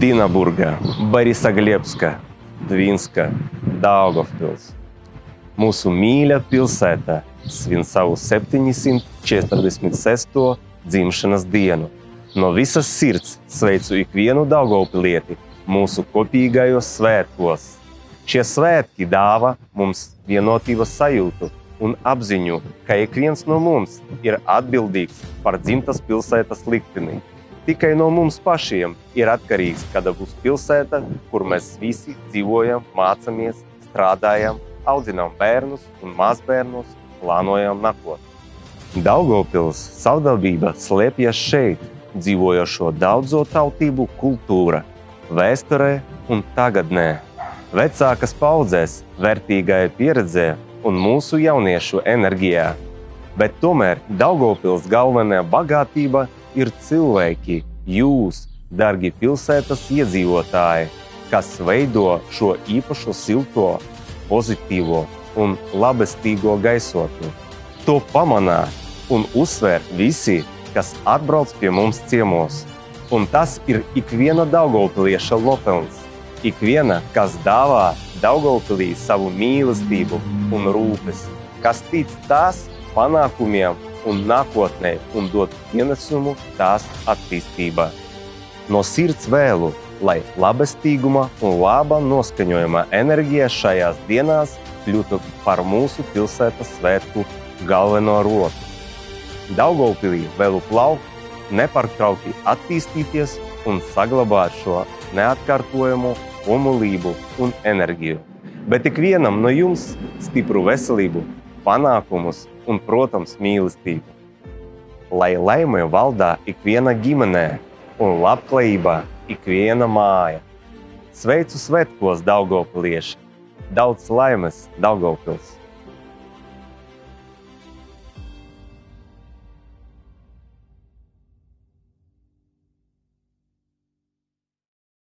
Dinaburga, Borisaglebska, Dvinska, Daugavpils. Mūsu mīļa pilsēta svin savu 746. dzimšanas dienu. No visas sirds sveicu ikvienu daugavpilieti mūsu kopīgajos svētkos. Šie svētki dāva mums vienotības sajūtu un apziņu, ka ik viens no mums ir atbildīgs par dzimtas pilsētas likteni. Tikai no mums pašiem ir atkarīgs, kāda būs pilsēta, kur mēs visi dzīvojam, mācamies, strādājam, audzinām bērnus un mazbērnus, plānojam nākotni. Daugavpils savdabība slēpjas šeit, dzīvojošo daudzo tautību kultūra, vēsturē un tagadnē, vecākas paudzēs, vērtīgajā pieredzē un mūsu jauniešu enerģijā. Bet tomēr Daugavpils galvenā bagātība ir cilvēki, jūs, dargi pilsētas iedzīvotāji, kas veido šo īpašo silto, pozitīvo un labestīgo gaisotni. To pamanā un uzsver visi, kas atbrauc pie mums ciemos. Un tas ir ikviena daugavpilieša lopelns. Ikviena, kas dāvā Daugavpilī savu mīlestību un rūpes, kas tic tās panākumiem un nākotnē un dot ienesumu tās attīstībā. No sirds vēlu, lai labestīguma un laba noskaņojuma enerģija šajās dienās kļūtu par mūsu pilsētas svētku galveno rotu. Daugavpilī vēlu plaukt, nepārtraukti attīstīties un saglabāt šo neatkārtojamu omulību un enerģiju. Bet ikvienam no jums stipru veselību, panākumus un, protams, mīlestību. Lai laime valdā ikviena ģimenē un labklājībā ikviena māja. Sveicu svētkos, daugavpilieši! Daudz laimes, Daugavpils!